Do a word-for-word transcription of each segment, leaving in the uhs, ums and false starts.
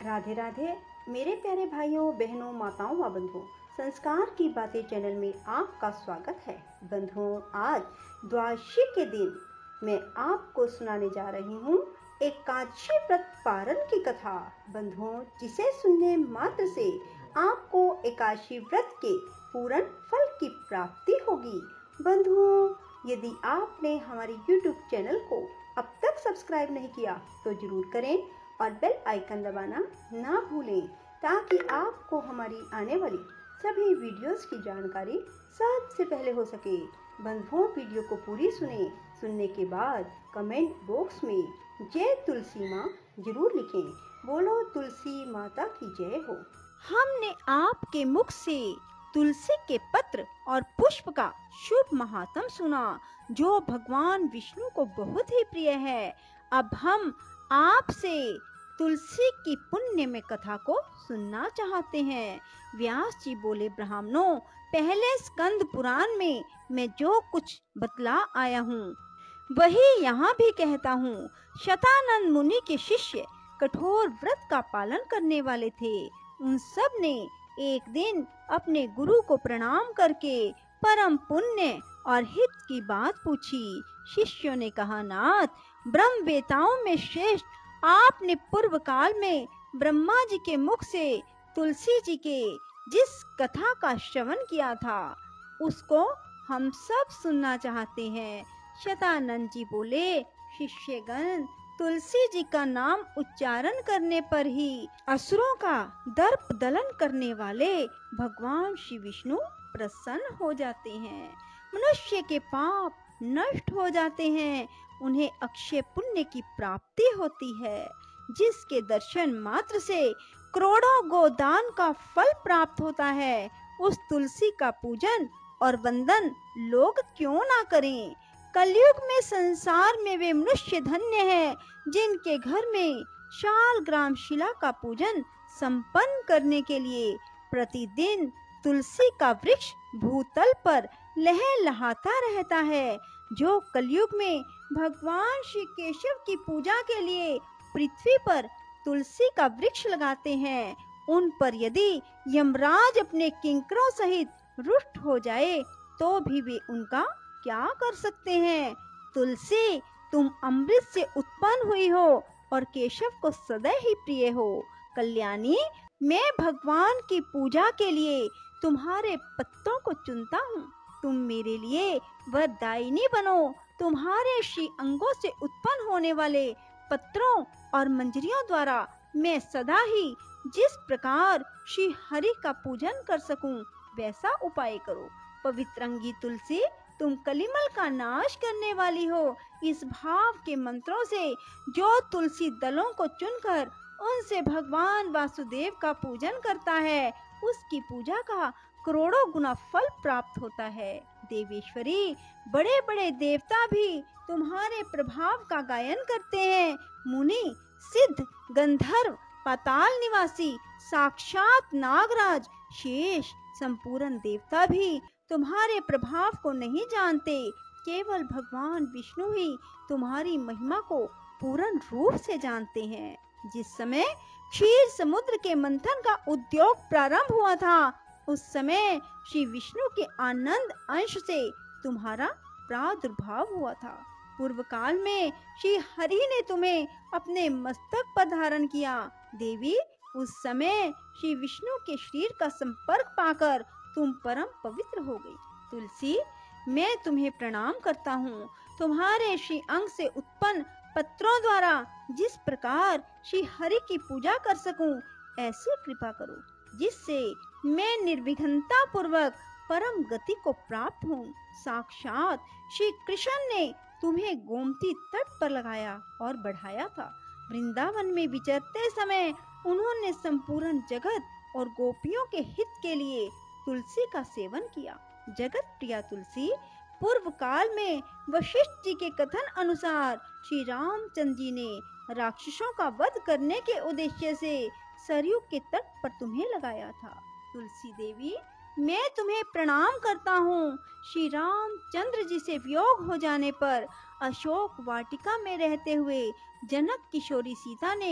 राधे राधे मेरे प्यारे भाइयों बहनों माताओं व बंधुओं, संस्कार की बातें चैनल में आपका स्वागत है। बंधुओं, आज द्वादशी के दिन मैं आपको सुनाने जा रही हूँ एकादशी व्रत पारण की कथा। बंधुओं, जिसे सुनने मात्र से आपको एकादशी व्रत के पूर्ण फल की प्राप्ति होगी। बंधुओं, यदि आपने हमारे यूट्यूब चैनल को अब तक सब्सक्राइब नहीं किया तो जरूर करें और बेल आइकन दबाना ना भूलें, ताकि आपको हमारी आने वाली सभी वीडियोस की जानकारी सबसे पहले हो सके। बंधुओं, वीडियो को पूरी सुने। सुनने के बाद कमेंट बॉक्स में जय तुलसी माँ जरूर लिखें। बोलो तुलसी माता की जय हो। हमने आपके मुख से तुलसी के पत्र और पुष्प का शुभ महात्म सुना, जो भगवान विष्णु को बहुत ही प्रिय है। अब हम आपसे तुलसी की पुण्य में कथा को सुनना चाहते हैं। व्यास जी बोले, ब्राह्मणों, पहले स्कंद पुराण में मैं जो कुछ बतला आया हूँ वही यहाँ भी कहता हूँ। शतानंद मुनि के शिष्य कठोर व्रत का पालन करने वाले थे। उन सब ने एक दिन अपने गुरु को प्रणाम करके परम पुण्य और हित की बात पूछी। शिष्यों ने कहा, नाथ, ब्रह्मवेताओं में श्रेष्ठ आपने पूर्व काल में ब्रह्मा जी के मुख से तुलसी जी के जिस कथा का श्रवण किया था उसको हम सब सुनना चाहते हैं। शतानंद जी बोले, शिष्यगण, तुलसी जी का नाम उच्चारण करने पर ही असुरों का दर्प दलन करने वाले भगवान श्री विष्णु प्रसन्न हो जाते हैं। मनुष्य के पाप नष्ट हो जाते हैं, उन्हें अक्षय पुण्य की प्राप्ति होती है, जिसके दर्शन मात्र से करोड़ों गोदान का फल प्राप्त होता है। उस तुलसी का पूजन और वंदन लोग क्यों ना करें। कलयुग में संसार में वे मनुष्य धन्य हैं जिनके घर में शाल ग्राम शिला का पूजन संपन्न करने के लिए प्रतिदिन तुलसी का वृक्ष भूतल पर लहलहाता रहता है। जो कलयुग में भगवान श्री केशव की पूजा के लिए पृथ्वी पर तुलसी का वृक्ष लगाते हैं, उन पर यदि यमराज अपने किंकरों सहित रुष्ट हो जाए तो भी वे उनका क्या कर सकते हैं। तुलसी, तुम अमृत से उत्पन्न हुई हो और केशव को सदैव ही प्रिय हो। कल्याणी, मैं भगवान की पूजा के लिए तुम्हारे पत्तों को चुनता हूँ। तुम मेरे लिए वरदायिनी बनो। तुम्हारे श्री अंगों से उत्पन्न होने वाले पत्रों और मंजरियों द्वारा मैं सदा ही जिस प्रकार श्री हरि का पूजन कर सकूं वैसा उपाय करो। पवित्रंगी तुलसी, तुम कलिमल का नाश करने वाली हो। इस भाव के मंत्रों से जो तुलसी दलों को चुनकर उनसे भगवान वासुदेव का पूजन करता है, उसकी पूजा का करोड़ों गुना फल प्राप्त होता है। देवेश्वरी, बड़े बड़े देवता भी तुम्हारे प्रभाव का गायन करते हैं। मुनि, सिद्ध, गंधर्व, पाताल निवासी, साक्षात नागराज, शेष, संपूर्ण देवता भी तुम्हारे प्रभाव को नहीं जानते। केवल भगवान विष्णु ही तुम्हारी महिमा को पूर्ण रूप से जानते हैं। जिस समय क्षीर समुद्र के मंथन का उद्योग प्रारंभ हुआ था, उस समय श्री विष्णु के आनंद अंश से तुम्हारा प्रादुर्भाव हुआ था। पूर्व काल में श्री हरि ने तुम्हें अपने मस्तक पर धारण किया। देवी, उस समय श्री विष्णु के शरीर का संपर्क पाकर तुम परम पवित्र हो गई। तुलसी, मैं तुम्हें प्रणाम करता हूँ। तुम्हारे श्री अंग से उत्पन्न पत्रों द्वारा जिस प्रकार श्री हरि की पूजा कर सकूं, ऐसी कृपा करो जिससे मैं निर्विघ्नता पूर्वक परम गति को प्राप्त हूँ। साक्षात श्री कृष्ण ने तुम्हें गोमती तट पर लगाया और बढ़ाया था। वृंदावन में विचरते समय उन्होंने संपूर्ण जगत और गोपियों के हित के लिए तुलसी का सेवन किया। जगत प्रिया तुलसी, पूर्व काल में वशिष्ठ जी के कथन अनुसार श्री रामचंद्र जी ने राक्षसों का वध करने के उद्देश्य से सरयू के तट पर तुम्हें लगाया था। तुलसी देवी, मैं तुम्हें प्रणाम करता हूँ। श्री रामचंद्र जी से वियोग हो जाने पर अशोक वाटिका में रहते हुए जनक किशोरी सीता ने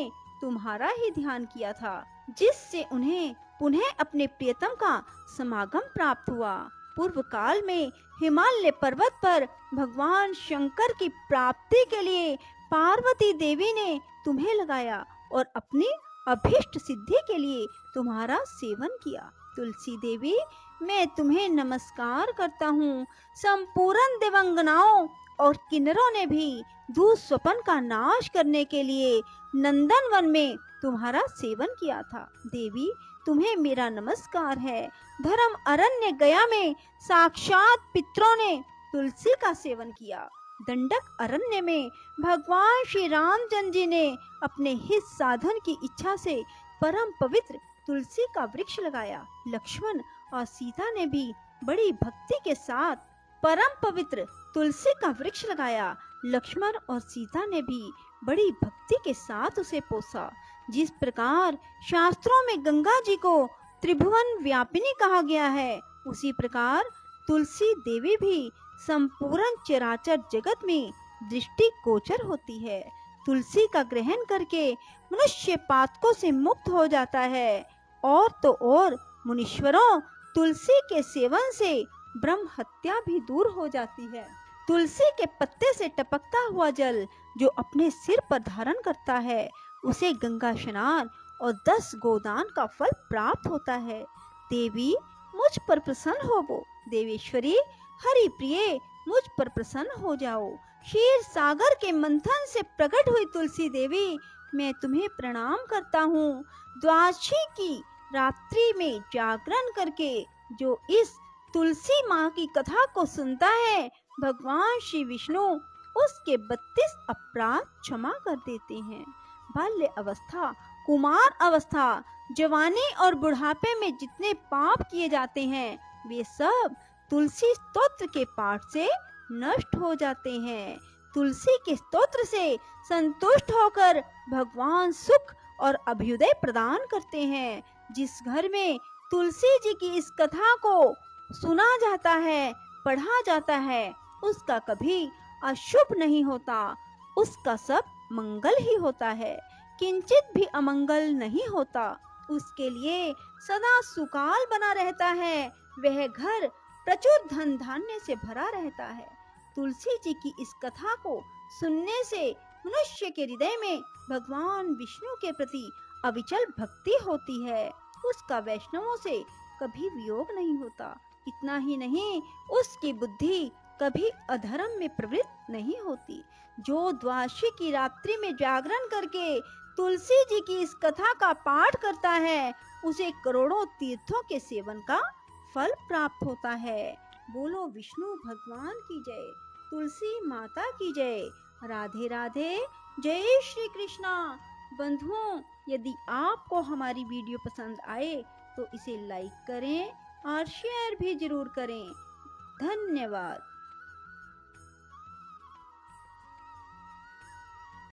तुम्हारा ही ध्यान किया था, जिससे उन्हें पुनः अपने प्रियतम का समागम प्राप्त हुआ। पूर्व काल में हिमालय पर्वत पर भगवान शंकर की प्राप्ति के लिए पार्वती देवी ने तुम्हें लगाया और अपनी अभीष्ट सिद्धि के लिए तुम्हारा सेवन किया। तुलसी देवी, मैं तुम्हें नमस्कार करता हूँ। संपूर्ण देवंगनाओं और किन्नरों ने भी दुःस्वप्न का नाश करने के लिए नंदन वन में तुम्हारा सेवन किया था। देवी, तुम्हें मेरा नमस्कार है। धर्म अरण्य गया में साक्षात पितरों ने तुलसी का सेवन किया। दंडक अरण्य में भगवान श्री रामचंद्र जी ने अपने हित साधन की इच्छा से परम पवित्र तुलसी का वृक्ष लगाया। लक्ष्मण और सीता ने भी बड़ी भक्ति के साथ परम पवित्र तुलसी का वृक्ष लगाया। लक्ष्मण और सीता ने भी बड़ी भक्ति के साथ उसे पोसा। जिस प्रकार शास्त्रों में गंगा जी को त्रिभुवन व्यापिनी कहा गया है, उसी प्रकार तुलसी देवी भी संपूर्ण चराचर जगत में दृष्टि गोचर होती है। तुलसी का ग्रहण करके मनुष्य पातकों से मुक्त हो जाता है। और तो और मुनीश्वरों, तुलसी के सेवन से ब्रह्म हत्या भी दूर हो जाती है। तुलसी के पत्ते से टपकता हुआ जल जो अपने सिर पर धारण करता है, उसे गंगा स्नान और दस गोदान का फल प्राप्त होता है। देवी, मुझ पर प्रसन्न होवो। देवेश्वरी, हरि प्रिय, मुझ पर प्रसन्न हो जाओ। क्षीर सागर के मंथन से प्रकट हुई तुलसी देवी, मैं तुम्हें प्रणाम करता हूँ। द्वादशी की रात्रि में जागरण करके जो इस तुलसी माँ की कथा को सुनता है, भगवान श्री विष्णु उसके बत्तीस अपराध क्षमा कर देते हैं। बाल्य अवस्था, कुमार अवस्था, जवानी और बुढ़ापे में जितने पाप किए जाते हैं, वे सब तुलसी स्तोत्र के पाठ से नष्ट हो जाते हैं। तुलसी के स्तोत्र से संतुष्ट होकर भगवान सुख और अभ्युदय प्रदान करते हैं। जिस घर में तुलसी जी की इस कथा को सुना जाता है, पढ़ा जाता है, उसका कभी अशुभ नहीं होता, उसका सब मंगल ही होता है, किंचित भी अमंगल नहीं होता। उसके लिए सदा सुकाल बना रहता है, वह घर प्रचुर धन धान्य से भरा रहता है। तुलसी जी की इस कथा को सुनने से मनुष्य के हृदय में भगवान विष्णु के प्रति अविचल भक्ति होती है। उसका वैष्णवों से कभी वियोग नहीं होता। इतना ही नहीं, उसकी बुद्धि कभी अधर्म में प्रवृत्त नहीं होती। जो द्वादशी की रात्रि में जागरण करके तुलसी जी की इस कथा का पाठ करता है, उसे करोड़ों तीर्थों के सेवन का फल प्राप्त होता है। बोलो विष्णु भगवान की जय, तुलसी माता की जय। राधे राधे, जय श्री कृष्णा। बंधुओं, यदि आपको हमारी वीडियो पसंद आए तो इसे लाइक करें और शेयर भी जरूर करें। धन्यवाद।